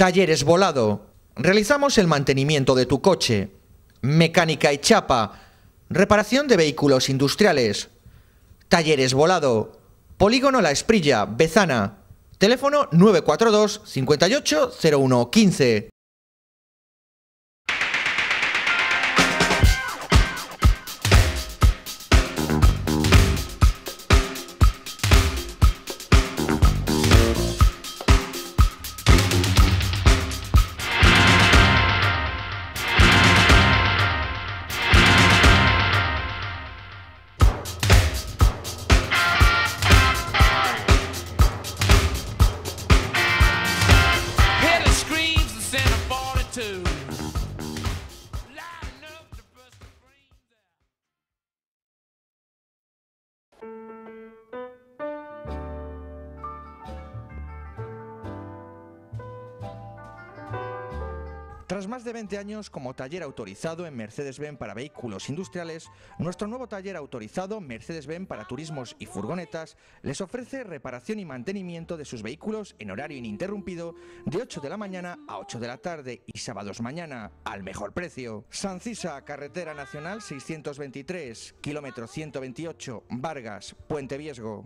Talleres Volado. Realizamos el mantenimiento de tu coche, mecánica y chapa, reparación de vehículos industriales. Talleres Volado. Polígono La Esprilla, Bezana. Teléfono 942 58 01 15. Tras más de 20 años como taller autorizado en Mercedes-Benz para vehículos industriales, nuestro nuevo taller autorizado Mercedes-Benz para turismos y furgonetas les ofrece reparación y mantenimiento de sus vehículos en horario ininterrumpido de 8 de la mañana a 8 de la tarde y sábados mañana al mejor precio. Sancisa, Carretera Nacional 623, kilómetro 128, Vargas, Puente Viesgo.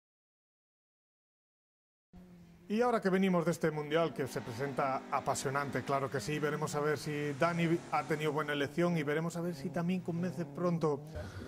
Y ahora que venimos de este Mundial que se presenta apasionante, claro que sí, veremos a ver si Dani ha tenido buena elección y veremos a ver si también convence pronto.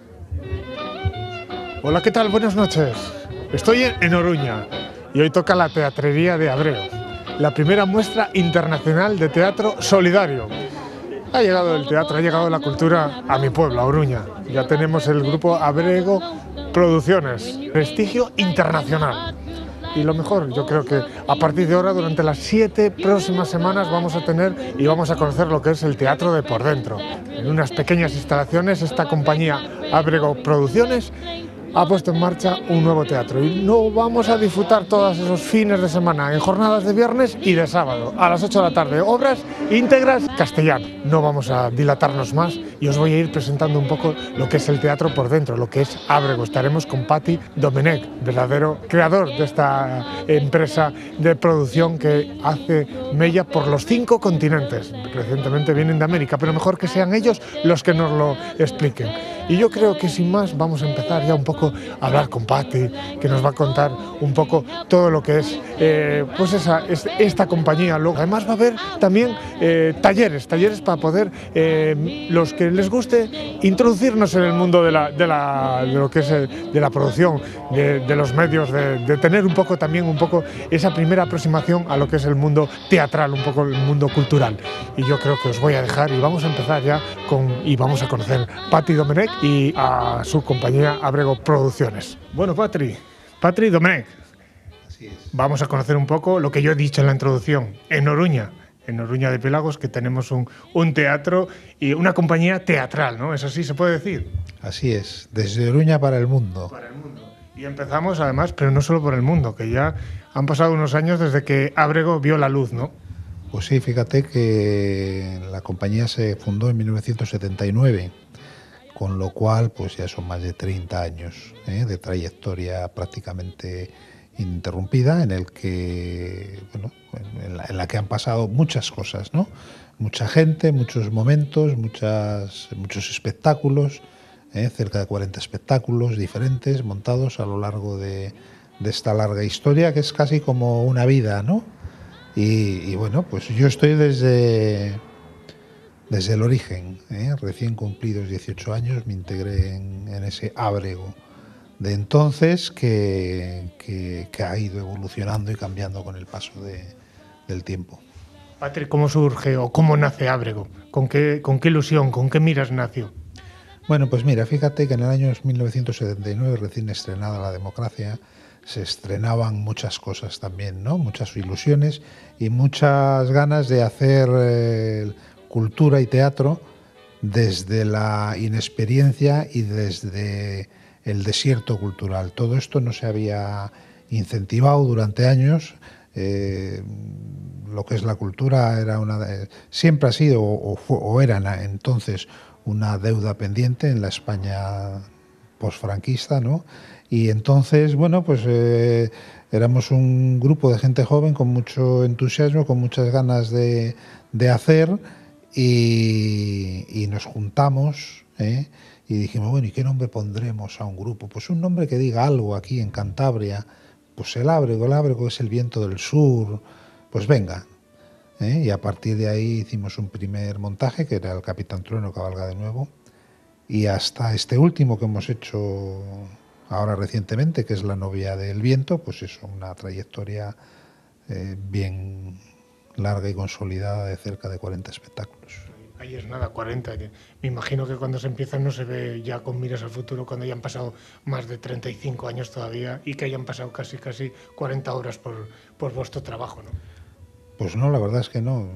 Hola, ¿qué tal? Buenas noches. Estoy en Oruña y hoy toca la Teatrería de Abrego, la primera muestra internacional de teatro solidario. Ha llegado el teatro, ha llegado la cultura a mi pueblo, a Oruña. Ya tenemos el grupo Abrego Producciones, prestigio internacional. Y lo mejor, yo creo que a partir de ahora, durante las 7 próximas semanas, vamos a tener y vamos a conocer lo que es el teatro de por dentro. En unas pequeñas instalaciones, esta compañía Abrego Producciones ha puesto en marcha un nuevo teatro y no vamos a disfrutar todos esos fines de semana en jornadas de viernes y de sábado a las 8 de la tarde, obras íntegras castellano. No vamos a dilatarnos más y os voy a ir presentando un poco lo que es el teatro por dentro, lo que es Abrego. Estaremos con Pati Domenech, verdadero creador de esta empresa de producción que hace mella por los 5 continentes. Recientemente vienen de América, pero mejor que sean ellos los que nos lo expliquen. Y yo creo que sin más vamos a empezar ya un poco a hablar con Pati, que nos va a contar un poco todo lo que es pues esta compañía. Además va a haber también talleres para poder, los que les guste, introducirnos en el mundo de lo que es de la producción, de los medios, de tener un poco esa primera aproximación a lo que es el mundo teatral, un poco el mundo cultural. Y yo creo que os voy a dejar y vamos a empezar ya y vamos a conocer Pati Domenech y a su compañía Abrego Producciones. Bueno, Pati Domenech, así es. Vamos a conocer un poco lo que yo he dicho en la introducción, en Oruña de Pelagos, que tenemos un teatro y una compañía teatral, ¿no? ¿Eso sí se puede decir? Así es, desde Oruña para el mundo. Para el mundo. Y empezamos además, pero no solo por el mundo, que ya han pasado unos años desde que Abrego vio la luz, ¿no? Pues sí, fíjate que la compañía se fundó en 1979, con lo cual pues ya son más de 30 años de trayectoria prácticamente ininterrumpida, en el que, bueno, en la que han pasado muchas cosas, ¿no? Mucha gente, muchos momentos, muchos espectáculos, cerca de 40 espectáculos diferentes montados a lo largo de esta larga historia, que es casi como una vida, ¿no? Y bueno, pues yo estoy desde el origen, recién cumplidos 18 años, me integré en ese Abrego de entonces que ha ido evolucionando y cambiando con el paso del tiempo. Patri, ¿cómo surge o cómo nace Abrego? ¿Con qué ilusión, con qué miras nació? Bueno, pues mira, fíjate que en el año 1979, recién estrenada la democracia, se estrenaban muchas cosas también, ¿no? Muchas ilusiones y muchas ganas de hacer cultura y teatro desde la inexperiencia y desde el desierto cultural. Todo esto no se había incentivado durante años. Lo que es la cultura siempre ha sido o era entonces una deuda pendiente en la España posfranquista, ¿no? Y entonces, bueno, pues éramos un grupo de gente joven con mucho entusiasmo, con muchas ganas de hacer, y nos juntamos, y dijimos, bueno, ¿y qué nombre pondremos a un grupo? Pues un nombre que diga algo aquí en Cantabria, pues el ábrego es el viento del sur, pues venga. Y a partir de ahí hicimos un primer montaje, que era el Capitán Trueno cabalga de nuevo, y hasta este último que hemos hecho ahora recientemente, que es La novia del viento, pues es una trayectoria bien larga y consolidada de cerca de 40 espectáculos. Ahí es nada, 40. Me imagino que cuando se empieza no se ve ya con miras al futuro, cuando hayan pasado más de 35 años todavía y que hayan pasado casi 40 horas por vuestro trabajo, ¿no? Pues no, la verdad es que no.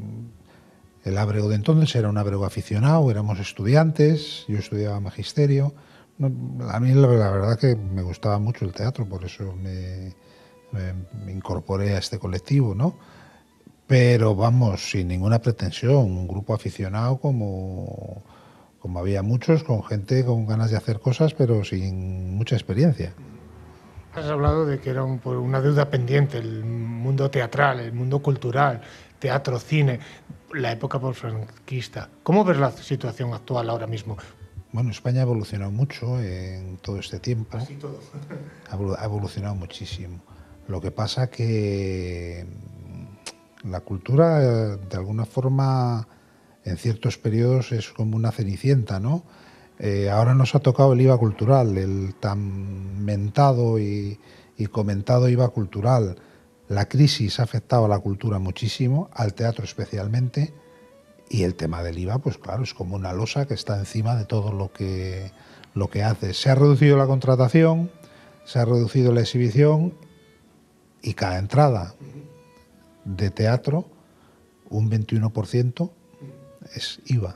El ábrego de entonces era un ábrego aficionado, éramos estudiantes, yo estudiaba magisterio. A mí la verdad que me gustaba mucho el teatro, por eso me incorporé a este colectivo, ¿no? Pero vamos, sin ninguna pretensión, un grupo aficionado como había muchos, con gente con ganas de hacer cosas, pero sin mucha experiencia. Has hablado de que era una deuda pendiente, el mundo teatral, el mundo cultural, teatro, cine, la época posfranquista. ¿Cómo ves la situación actual ahora mismo? Bueno, España ha evolucionado mucho en todo este tiempo. Así todo. Ha evolucionado muchísimo. Lo que pasa que la cultura, de alguna forma, en ciertos periodos es como una cenicienta, ¿no? Ahora nos ha tocado el IVA cultural, el tan mentado y comentado IVA cultural. La crisis ha afectado a la cultura muchísimo, al teatro especialmente, y el tema del IVA, pues claro, es como una losa que está encima de todo lo que hace. Se ha reducido la contratación, se ha reducido la exhibición, y cada entrada de teatro, un 21% es IVA.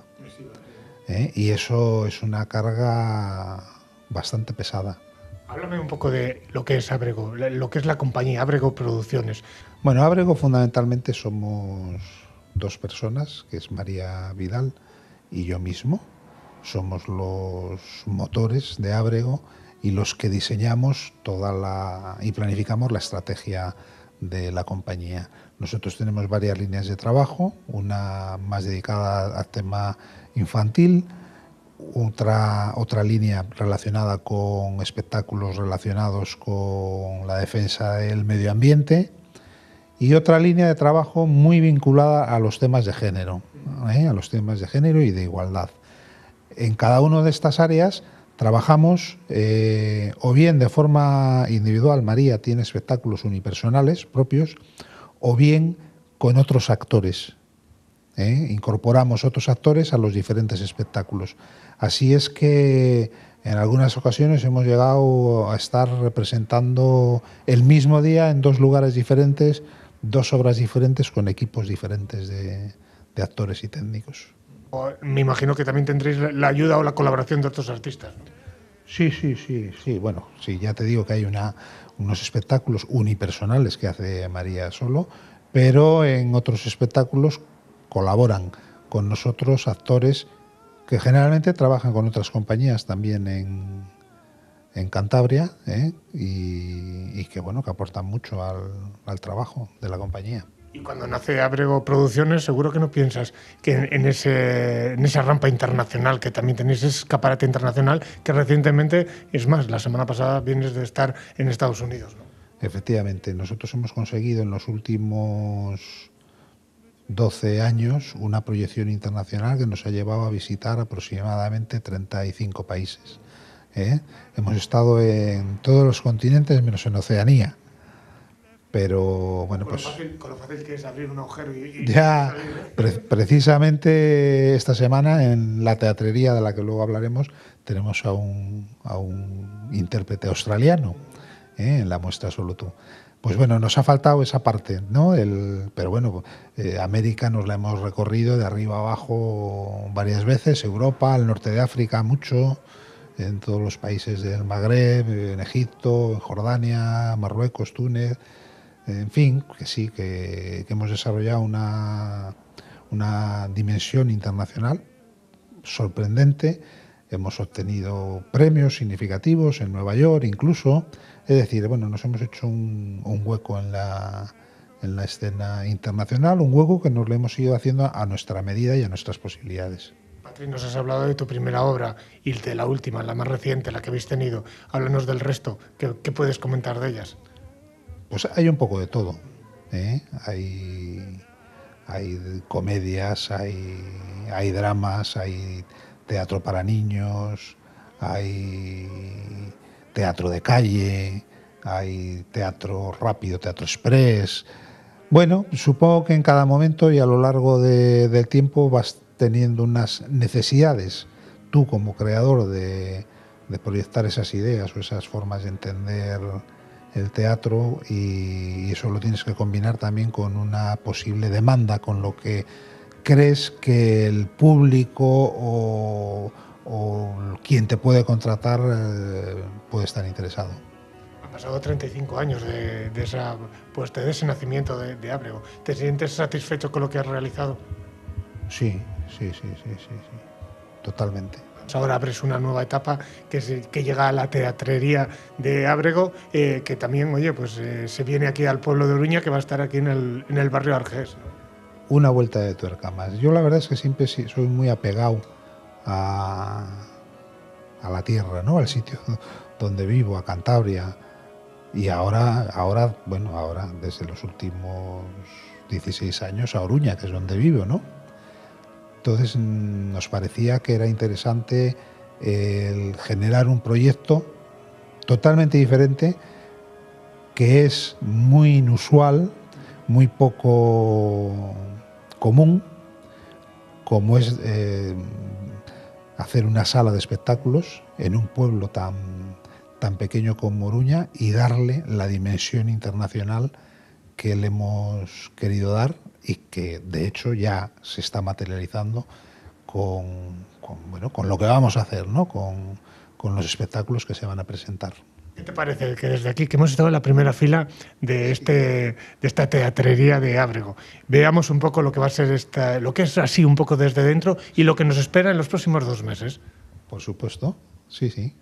Y eso es una carga bastante pesada. Háblame un poco de lo que es Ábrego, lo que es la compañía Ábrego Producciones. Bueno, Ábrego fundamentalmente somos dos personas, que es María Vidal y yo mismo. Somos los motores de Ábrego y los que diseñamos y planificamos la estrategia de la compañía. Nosotros tenemos varias líneas de trabajo, una más dedicada al tema infantil, otra línea relacionada con espectáculos relacionados con la defensa del medio ambiente, y otra línea de trabajo muy vinculada a los temas de género, a los temas de género y de igualdad. En cada una de estas áreas trabajamos o bien de forma individual, María tiene espectáculos unipersonales propios, o bien con otros actores. Incorporamos otros actores a los diferentes espectáculos. Así es que en algunas ocasiones hemos llegado a estar representando el mismo día en dos lugares diferentes, dos obras diferentes con equipos diferentes de actores y técnicos. Me imagino que también tendréis la ayuda o la colaboración de otros artistas, ¿no? Sí. Bueno, sí, ya te digo que hay unos espectáculos unipersonales que hace María solo, pero en otros espectáculos colaboran con nosotros actores que generalmente trabajan con otras compañías también en Cantabria, y que bueno, que aportan mucho al trabajo de la compañía. Y cuando nace Ábrego Producciones, seguro que no piensas que en esa rampa internacional que también tenéis, ese escaparate internacional, que recientemente, es más, la semana pasada vienes de estar en Estados Unidos, ¿no? Efectivamente, nosotros hemos conseguido en los últimos 12 años una proyección internacional que nos ha llevado a visitar aproximadamente 35 países. Hemos estado en todos los continentes menos en Oceanía. Pero bueno, pues con lo fácil que es abrir un agujero y ya salir, precisamente esta semana en la teatrería de la que luego hablaremos tenemos a un intérprete australiano, en la muestra Solo tú. Pues bueno, nos ha faltado esa parte, ¿no? Pero bueno, América nos la hemos recorrido de arriba a abajo varias veces, Europa, el norte de África mucho, en todos los países del Magreb, en Egipto, en Jordania, Marruecos, Túnez. En fin, que sí, que hemos desarrollado una dimensión internacional sorprendente. hemos obtenido premios significativos en Nueva York incluso. Es decir, bueno, nos hemos hecho un hueco en la escena internacional, un hueco que nos lo hemos ido haciendo a nuestra medida y a nuestras posibilidades. Patri, nos has hablado de tu primera obra y de la última, la más reciente, la que habéis tenido. Háblanos del resto. ¿Qué puedes comentar de ellas? Pues hay un poco de todo, ¿eh? Hay comedias, hay dramas, hay teatro para niños, hay teatro de calle, hay teatro rápido, teatro express. Bueno, supongo que en cada momento y a lo largo del tiempo vas teniendo unas necesidades, tú como creador, de proyectar esas ideas o esas formas de entender el teatro, y eso lo tienes que combinar también con una posible demanda, con lo que crees que el público o quien te puede contratar puede estar interesado. Han pasado 35 años de ese nacimiento de Ábrego. ¿Te sientes satisfecho con lo que has realizado? Sí, totalmente. Ahora abres una nueva etapa que llega a la teatrería de Ábrego, que también, oye, pues se viene aquí al pueblo de Oruña, que va a estar aquí en el barrio Argés. Una vuelta de tuerca más. Yo la verdad es que siempre soy muy apegado a la tierra, ¿no? Al sitio donde vivo, a Cantabria. Y ahora desde los últimos 16 años a Oruña, que es donde vivo, ¿no? Entonces nos parecía que era interesante el generar un proyecto totalmente diferente, que es muy inusual, muy poco común, como es hacer una sala de espectáculos en un pueblo tan pequeño como Oruña y darle la dimensión internacional que le hemos querido dar, y que de hecho ya se está materializando con lo que vamos a hacer, ¿no? Con los espectáculos que se van a presentar. ¿Qué te parece que desde aquí, que hemos estado en la primera fila de esta teatrería de Ábrego, veamos un poco lo que va a ser lo que es así un poco desde dentro y lo que nos espera en los próximos 2 meses? Por supuesto, sí.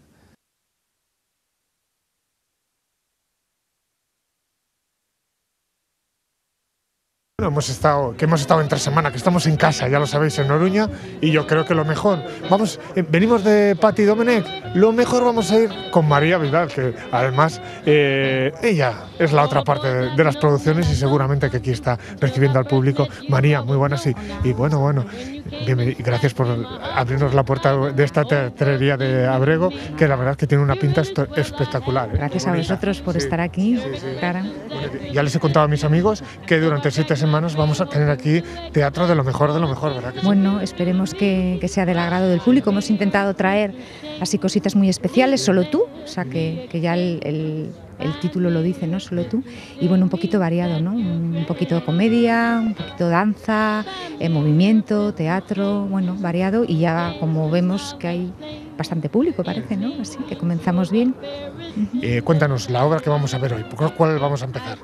Hemos estado entre semana, que estamos en casa, ya lo sabéis, en Oruña, y yo creo que lo mejor, venimos de Pati Domenech, lo mejor vamos a ir con María Vidal, que además ella es la otra parte de las producciones y seguramente que aquí está recibiendo al público. María, muy buenas, y bueno, gracias por abrirnos la puerta de esta teatrería de Ábrego, que la verdad es que tiene una pinta espectacular. Gracias a vosotros por estar aquí. Sí. Bueno, ya les he contado a mis amigos que durante 7 semanas vamos a tener aquí teatro de lo mejor, ¿verdad que sí? Bueno, esperemos que sea del agrado del público. Hemos intentado traer así cositas muy especiales, Solo tú, o sea que ya el título lo dice, ¿no? Solo tú. Y bueno, un poquito variado, ¿no? Un poquito de comedia, un poquito de danza, movimiento, teatro, bueno, variado, y ya como vemos que hay bastante público, parece, ¿no? Así que comenzamos bien. Cuéntanos, la obra que vamos a ver hoy, ¿por cuál vamos a empezar?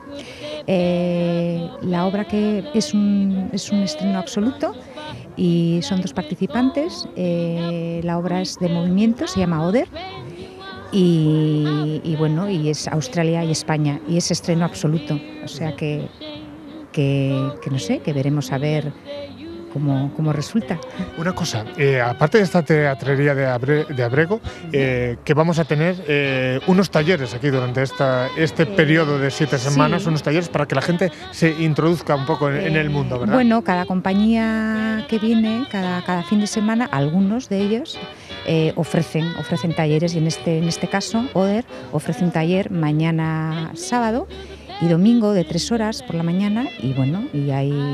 La obra que es un estreno absoluto y son 2 participantes. La obra es de movimiento, se llama Oder, y bueno, y es Australia y España, y es estreno absoluto, o sea que no sé, que veremos a ver cómo resulta. Una cosa, aparte de esta teatrería de Ábrego, que vamos a tener unos talleres aquí durante este periodo de 7 semanas, sí. Unos talleres para que la gente se introduzca un poco en el mundo, ¿verdad? Bueno, cada compañía que viene, cada fin de semana, algunos de ellos ofrecen talleres, y en este caso, Oder ofrece un taller mañana sábado y domingo de 3 horas por la mañana, y bueno, y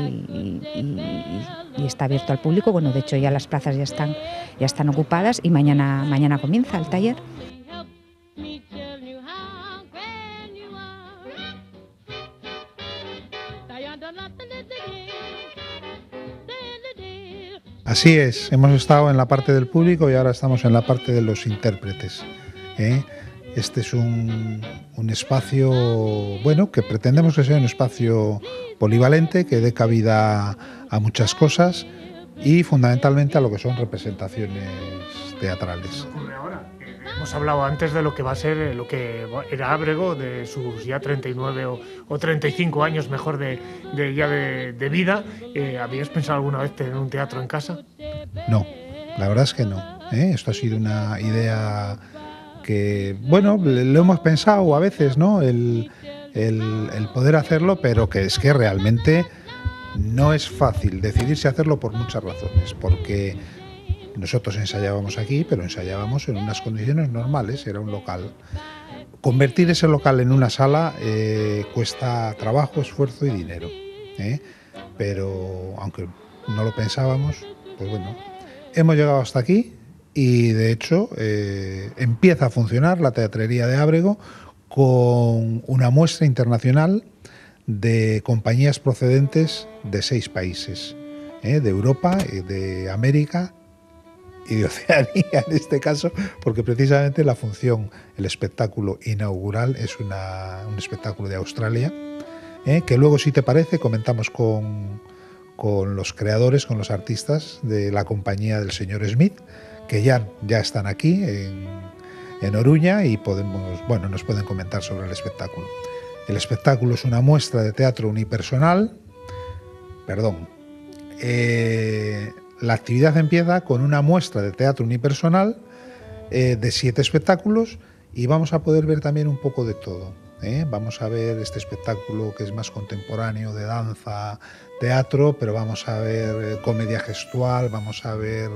está abierto al público. Bueno, de hecho ya las plazas ya están ocupadas, y mañana comienza el taller. Así es, hemos estado en la parte del público y ahora estamos en la parte de los intérpretes, ¿eh? Este es un espacio, bueno, que pretendemos que sea un espacio polivalente, que dé cabida a muchas cosas y fundamentalmente a lo que son representaciones teatrales. Hemos hablado antes de lo que va a ser, lo que era Ábrego, de sus ya 39 o 35 años mejor de vida. ¿Habías pensado alguna vez tener un teatro en casa? No, la verdad es que no. Esto ha sido una idea que, bueno, lo hemos pensado a veces, ¿no? El poder hacerlo, pero que es que realmente no es fácil decidirse a hacerlo por muchas razones, porque nosotros ensayábamos aquí, pero ensayábamos en unas condiciones normales, era un local. Convertir ese local en una sala cuesta trabajo, esfuerzo y dinero, pero aunque no lo pensábamos, pues bueno, hemos llegado hasta aquí y de hecho empieza a funcionar la Teatrería de Ábrego con una muestra internacional de compañías procedentes de 6 países, de Europa, de América y de Oceanía en este caso, porque precisamente la función, el espectáculo inaugural es un espectáculo de Australia, que luego, si te parece, comentamos con los creadores, con los artistas de la compañía del señor Smith, que ya están aquí en Oruña y nos pueden comentar sobre el espectáculo. El espectáculo es una muestra de teatro unipersonal. La actividad empieza con una muestra de teatro unipersonal de 7 espectáculos y vamos a poder ver también un poco de todo. Vamos a ver este espectáculo que es más contemporáneo, de danza, teatro, pero vamos a ver comedia gestual, vamos a ver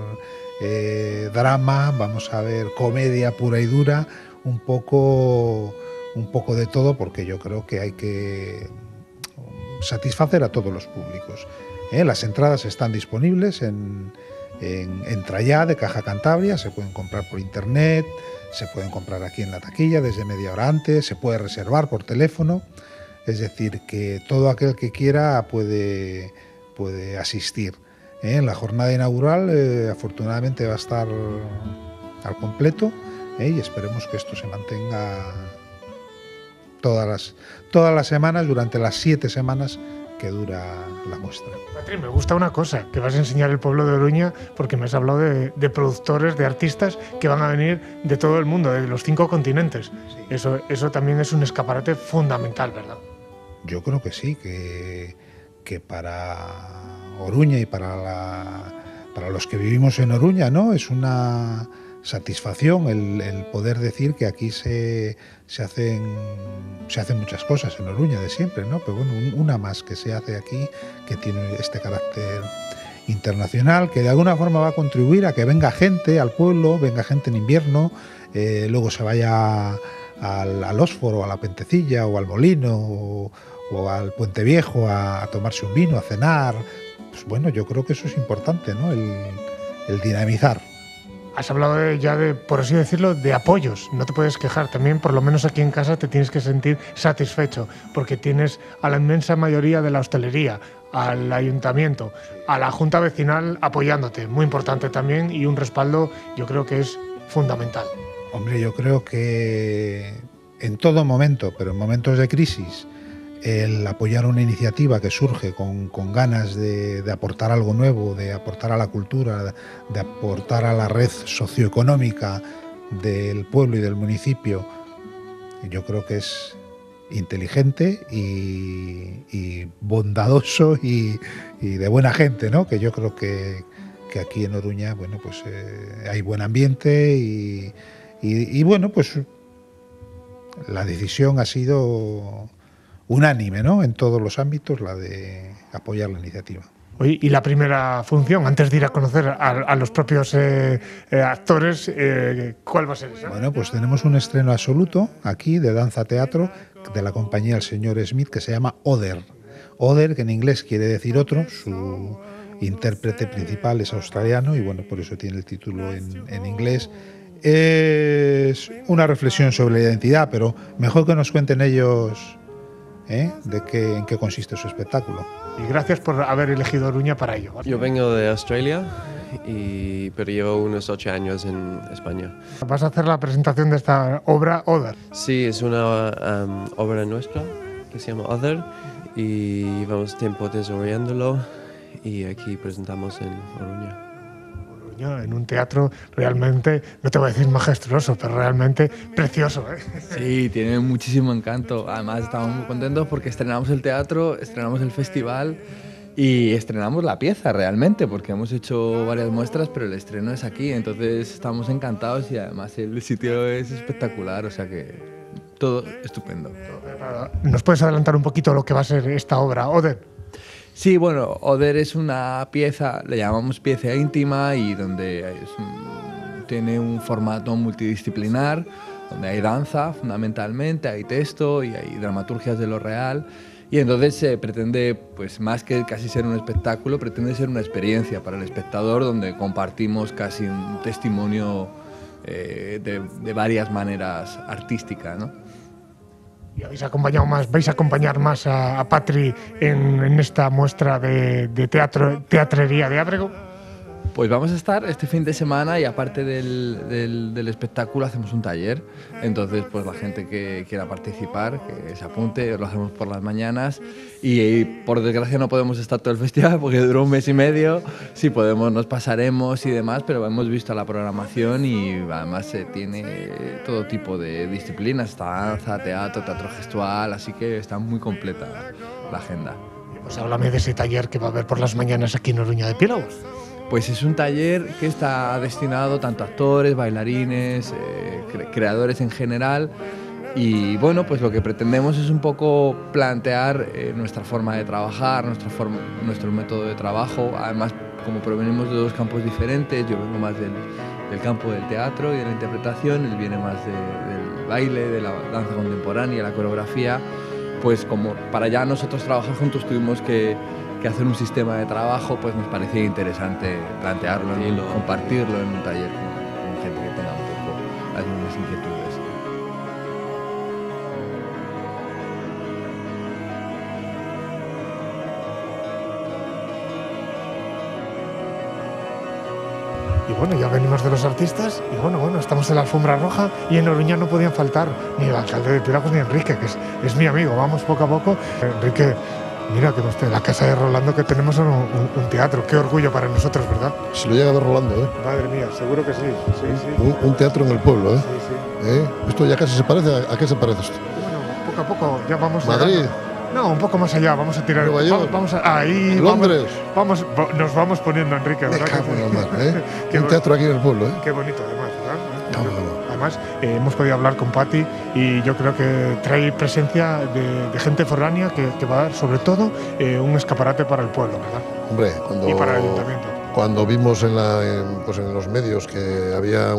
drama, vamos a ver comedia pura y dura, un poco de todo, porque yo creo que hay que satisfacer a todos los públicos. Las entradas están disponibles en Trallá de Caja Cantabria, se pueden comprar por internet, se pueden comprar aquí en la taquilla desde media hora antes, se puede reservar por teléfono, es decir, que todo aquel que quiera puede asistir. La jornada inaugural afortunadamente va a estar al completo, y esperemos que esto se mantenga todas las semanas, durante las 7 semanas que dura la muestra. Patri, me gusta una cosa, que vas a enseñar el pueblo de Oruña, porque me has hablado de productores, de artistas que van a venir de todo el mundo, de los 5 continentes. Sí. Eso también es un escaparate fundamental, ¿verdad? Yo creo que sí, que para Oruña y para los que vivimos en Oruña, ¿no? Es una satisfacción el poder decir que aquí se hacen muchas cosas en Oruña de siempre, ¿no? Pero bueno, una más que se hace aquí, que tiene este carácter internacional, que de alguna forma va a contribuir a que venga gente al pueblo, venga gente en invierno, luego se vaya al Ósforo, a la Pentecilla o al Molino o al Puente Viejo a tomarse un vino, a cenar. Pues bueno, yo creo que eso es importante, ¿no? El dinamizar. Has hablado por así decirlo, de apoyos. No te puedes quejar. También, por lo menos aquí en casa, te tienes que sentir satisfecho, porque tienes a la inmensa mayoría de la hostelería, al ayuntamiento, a la junta vecinal apoyándote. Muy importante también, y un respaldo yo creo que es fundamental. Hombre, yo creo que en todo momento, pero en momentos de crisis, el apoyar una iniciativa que surge con ganas de aportar algo nuevo, de aportar a la cultura, de aportar a la red socioeconómica del pueblo y del municipio, yo creo que es inteligente y bondadoso y de buena gente, ¿no? Que yo creo que aquí en Oruña, bueno, pues hay buen ambiente y bueno, pues la decisión ha sido unánime, ¿no? En todos los ámbitos, la de apoyar la iniciativa. Oye, y la primera función, antes de ir a conocer a los propios actores, ¿cuál va a ser esa? Bueno, pues tenemos un estreno absoluto aquí de danza-teatro de la compañía El Señor Smith, que se llama Other. Other, que en inglés quiere decir otro, su intérprete principal es australiano y bueno, por eso tiene el título en inglés. Es una reflexión sobre la identidad, pero mejor que nos cuenten ellos en qué consiste su espectáculo. Y gracias por haber elegido Oruña para ello. Yo vengo de Australia, pero llevo unos 8 años en España. ¿Vas a hacer la presentación de esta obra, Other? Sí, es una obra nuestra que se llama Other y llevamos tiempo desarrollándolo y aquí presentamos en Oruña. Oruña, en un teatro realmente, no te voy a decir majestuoso, pero realmente precioso, ¿eh? Sí, tiene muchísimo encanto. Además estamos muy contentos porque estrenamos el teatro, estrenamos el festival y estrenamos la pieza realmente, porque hemos hecho varias muestras, pero el estreno es aquí, entonces estamos encantados y además el sitio es espectacular, o sea que todo estupendo. ¿Nos puedes adelantar un poquito lo que va a ser esta obra, Oder? Sí, bueno, Oder es una pieza, le llamamos pieza íntima y donde tiene un formato multidisciplinar, donde hay danza fundamentalmente, hay texto y hay dramaturgias de lo real. Y entonces se pretende, pues más que casi ser un espectáculo, pretende ser una experiencia para el espectador donde compartimos casi un testimonio de varias maneras artísticas, ¿no? ¿Y vais a acompañar más a Patri en esta muestra de teatrería de Ábrego? Pues vamos a estar este fin de semana y aparte del espectáculo hacemos un taller. Entonces, pues la gente que quiera participar, que se apunte, lo hacemos por las mañanas y por desgracia no podemos estar todo el festival porque duró 1 mes y medio. Si podemos nos pasaremos y demás, pero hemos visto la programación y además tiene todo tipo de disciplinas, está danza, teatro gestual, así que está muy completa la agenda. Pues háblame de ese taller que va a haber por las mañanas aquí en Oruña de Piélagos. Pues es un taller que está destinado tanto a actores, bailarines, creadores en general y bueno, pues lo que pretendemos es un poco plantear nuestra forma de trabajar, nuestro método de trabajo. Además, como provenimos de 2 campos diferentes, yo vengo más del campo del teatro y de la interpretación, él viene más del baile, de la danza contemporánea, la coreografía, pues como para ya nosotros trabajar juntos tuvimos que hacer un sistema de trabajo, pues nos parecía interesante plantearlo y compartirlo en un taller con gente que tenga un poco las mismas inquietudes. Y bueno, ya venimos de los artistas y bueno, estamos en la alfombra roja y en Oruña no podían faltar ni el alcalde de Piélagos ni Enrique, que es mi amigo. Vamos poco a poco. Enrique, mira que usted, la casa de Rolando que tenemos es un teatro. Qué orgullo para nosotros, ¿verdad? Se lo llega a ver Rolando, ¿eh? Madre mía, seguro que sí. Sí. Un teatro en el pueblo, ¿eh? Sí. Esto ya casi se parece. ¿A qué se parece esto? Bueno, poco a poco ya vamos. Madrid. Llegando. No, un poco más allá, vamos a tirar. Nueva York. Ahí. Londres. Nos vamos poniendo, Enrique, ¿verdad? Me cago en la mar, ¿eh? Un teatro aquí en el pueblo, ¿eh? Qué bonito, además, ¿verdad? No. Además, hemos podido hablar con Patti y yo creo que trae presencia de gente foránea que va a dar, sobre todo, un escaparate para el pueblo, ¿verdad? Hombre, Y para el ayuntamiento. Cuando vimos en los medios que había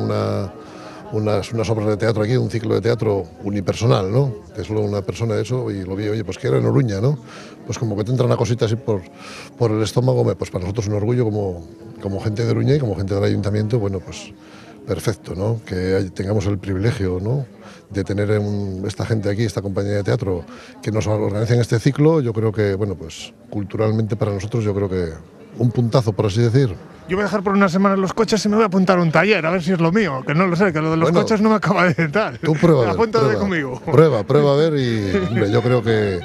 unas obras de teatro aquí, un ciclo de teatro unipersonal, ¿no? Que solo una persona de eso, y lo vi, oye, pues que era en Oruña, ¿no? Pues como que te entra una cosita así por el estómago, pues para nosotros un orgullo como gente de Oruña y como gente del ayuntamiento, bueno, pues perfecto, ¿no? Que tengamos el privilegio, ¿no? De tener esta gente aquí, esta compañía de teatro, que nos organiza en este ciclo. Yo creo que, bueno, pues culturalmente para nosotros, yo creo que un puntazo, por así decir. Yo voy a dejar por unas semanas los coches y me voy a apuntar a un taller, a ver si es lo mío, que no lo sé, que lo de los coches no me acaba de tal. Tú prueba. Apúntate conmigo. Prueba a ver y hombre, yo creo que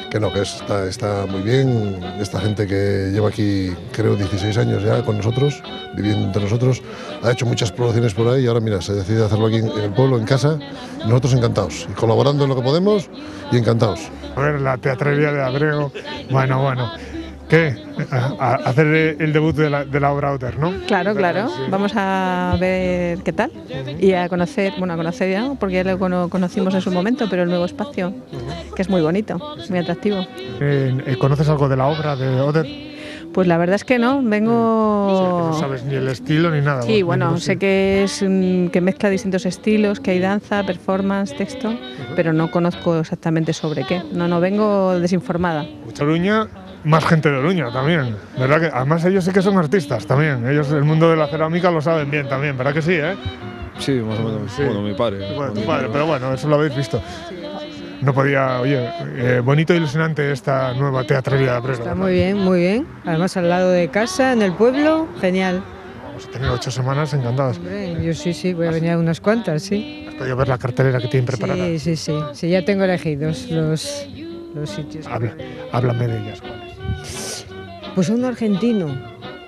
está muy bien. Esta gente que lleva aquí, creo, 16 años ya con nosotros, viviendo entre nosotros, ha hecho muchas producciones por ahí y ahora, mira, se decide hacerlo aquí en el pueblo, en casa, y nosotros encantados, y colaborando en lo que podemos y encantados. A ver, la teatrería de Ábrego, bueno. ¿Qué? A hacer el debut de la obra Oder, ¿no? Claro. Sí. Vamos a ver qué tal y a conocer ya, porque ya lo conocimos en su momento, pero el nuevo espacio, que es muy bonito, muy atractivo. ¿Conoces algo de la obra de Oder? Pues la verdad es que no, vengo... O sea, que no sabes ni el estilo ni nada. Sí, bueno, sé que que mezcla distintos estilos, que hay danza, performance, texto, pero no conozco exactamente sobre qué. No, vengo desinformada. Oruña, más gente de Oruña también, ¿verdad? Que además ellos sí que son artistas también, ellos el mundo de la cerámica lo saben bien también, ¿verdad que sí, eh? Sí, más o menos. Sí. Bueno, mi padre. Bueno, tu padre, pero bueno, eso lo habéis visto. No podía, bonito e ilusionante esta nueva teatrería de Ábrego. Está muy bien. Además al lado de casa, en el pueblo, genial. Vamos a tener 8 semanas encantados. Hombre, yo sí, voy a venir a unas cuantas, sí. ¿Has podido ver la cartelera que tienen preparada? Sí, ya tengo elegidos los sitios. Háblame de ellas, ¿cuáles? Pues uno argentino,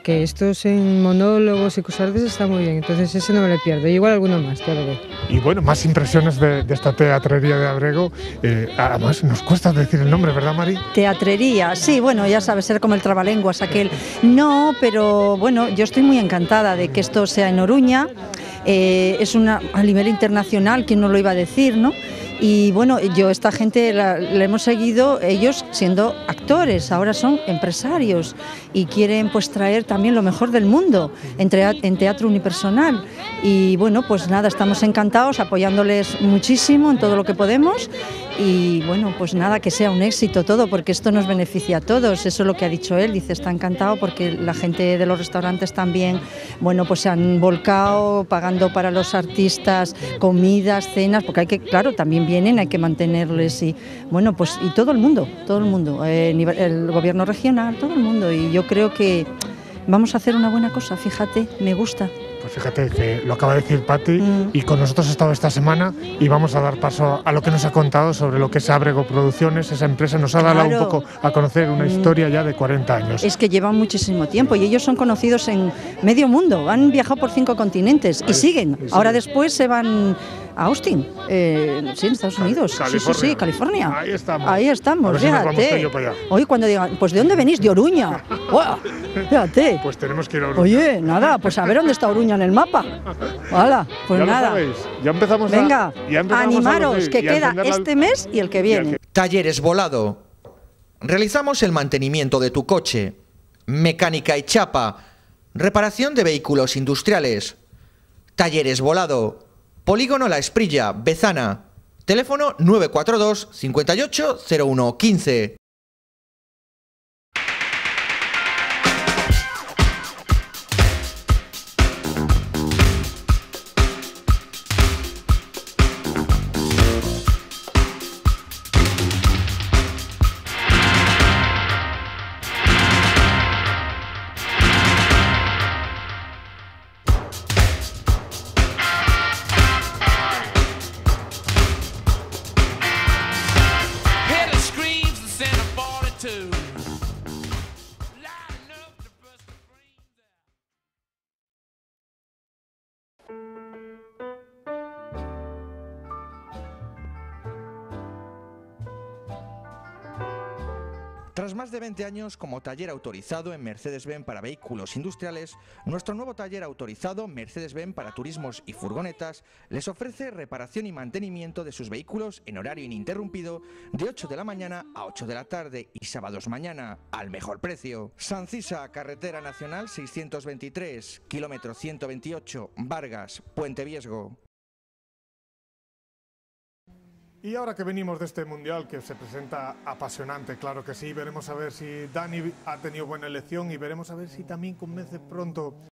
que estos en monólogos y cosas de esas está muy bien, entonces ese no me lo pierdo, y igual alguno más, ya lo veo. Y bueno, más impresiones de esta teatrería de Abrego. Además, nos cuesta decir el nombre, ¿verdad, Mari? Teatrería, sí, bueno, ya sabes, ser como el trabalenguas aquel. No, pero bueno, yo estoy muy encantada de que esto sea en Oruña. Es a nivel internacional, ¿quién no lo iba a decir, no? Y bueno, yo esta gente la hemos seguido, ellos siendo actores, ahora son empresarios y quieren pues traer también lo mejor del mundo en teatro unipersonal. Y bueno, pues nada, estamos encantados, apoyándoles muchísimo en todo lo que podemos y bueno, pues nada, que sea un éxito todo, porque esto nos beneficia a todos, eso es lo que ha dicho él, dice, está encantado porque la gente de los restaurantes también, bueno, pues se han volcado pagando para los artistas comidas, cenas, porque hay que, claro, también vienen, hay que mantenerles y bueno, pues y todo el mundo, el gobierno regional, todo el mundo, y yo creo que vamos a hacer una buena cosa, fíjate, me gusta. Pues fíjate que lo acaba de decir Pati y con nosotros ha estado esta semana y vamos a dar paso a lo que nos ha contado sobre lo que es Abrego Producciones, esa empresa nos ha dado un poco a conocer una historia ya de 40 años. Es que llevan muchísimo tiempo y ellos son conocidos en medio mundo, han viajado por 5 continentes y siguen. Ahora después se van a Austin, sí, en Estados Unidos. Sí, California. Ahí estamos, fíjate. Oye, cuando digan, pues ¿de dónde venís? De Oruña. ¡Wow! Fíjate. Pues tenemos que ir a Oruña. Oye, nada, pues a ver dónde está Oruña en el mapa. Hala, pues ya nada. Lo sabéis. Ya empezamos. Venga, animaros, que queda este mes y el que viene. Talleres Volado. Realizamos el mantenimiento de tu coche, mecánica y chapa, reparación de vehículos industriales. Talleres Volado. Polígono La Esprilla, Bezana. Teléfono 942 58 01 15. Tras más de 20 años como taller autorizado en Mercedes-Benz para vehículos industriales, nuestro nuevo taller autorizado Mercedes-Benz para turismos y furgonetas les ofrece reparación y mantenimiento de sus vehículos en horario ininterrumpido de 8 de la mañana a 8 de la tarde y sábados mañana al mejor precio. Sancisa, Carretera Nacional 623, kilómetro 128, Vargas, Puente Viesgo. Y ahora que venimos de este mundial que se presenta apasionante, claro que sí, veremos a ver si Dani ha tenido buena elección y veremos a ver si también convence pronto